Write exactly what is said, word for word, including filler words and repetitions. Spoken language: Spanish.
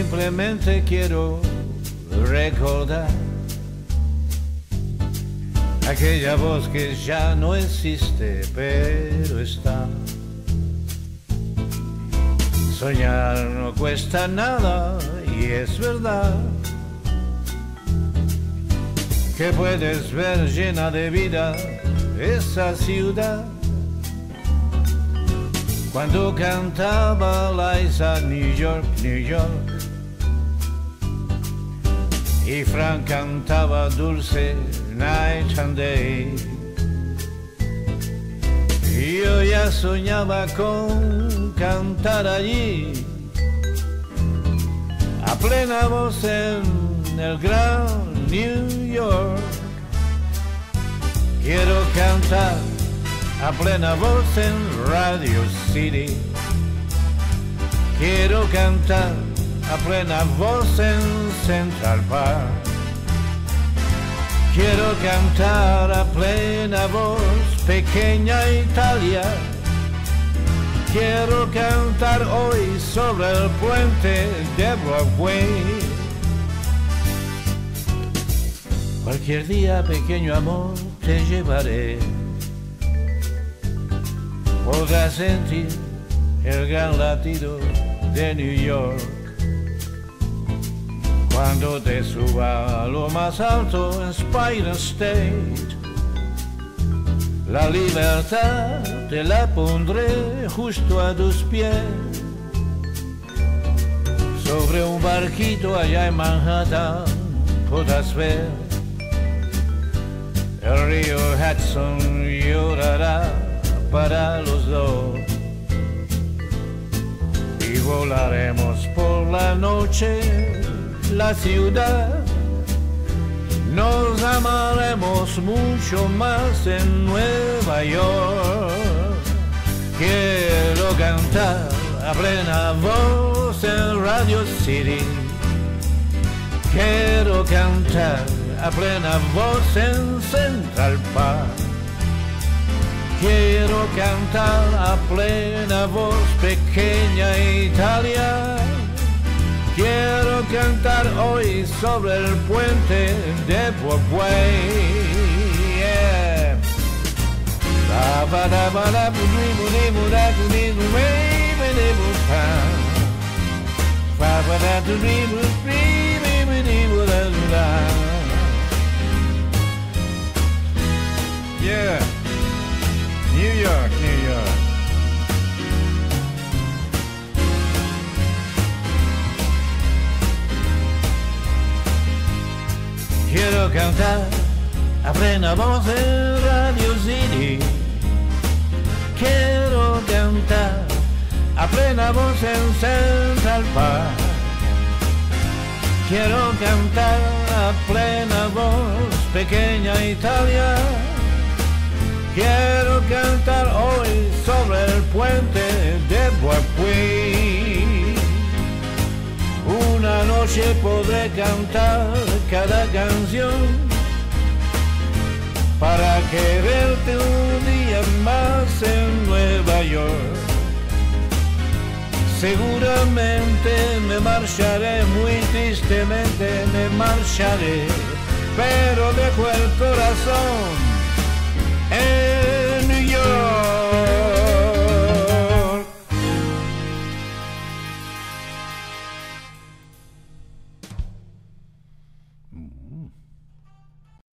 simplemente quiero recordar aquella voz que ya no existe, pero está. Soñar no cuesta nada y es verdad que puedes ver llena de vida esa ciudad. Cuando cantaba Liza, New York, New York, y Frank cantaba Dulce, Night and Day, y yo ya soñaba con cantar allí a plena voz en el gran New York. Quiero cantar a plena voz en Radio City. Quiero cantar a plena voz en Central Park. Quiero cantar a plena voz pequeña Italia. Quiero cantar hoy sobre el puente de Broadway. Cualquier día, pequeño amor, te llevaré. Podrás sentir el gran latido de New York cuando te suba a lo más alto en Empire State. La libertad te la pondré justo a tus pies. Sobre un barquito allá en Manhattan podrás ver el río Hudson llorará para los dos, y volaremos por la noche la ciudad. Nos amaremos mucho más en Nueva York. Quiero cantar a plena voz en Radio City. Quiero cantar a plena voz en Central Park. Quiero cantar a plena voz pequeña Italia. Quiero cantar hoy sobre el puente de Broadway. Yeah. Yeah. New York, New York. Quiero cantar a plena voz en Radio City. Quiero cantar a plena voz en Central Park. Quiero cantar a plena voz pequeña Italia. Quiero cantar hoy sobre el puente de Broadway. Una noche podré cantar cada canción para quererte un día más en Nueva York. Seguramente me marcharé, muy tristemente me marcharé, pero dejo el corazón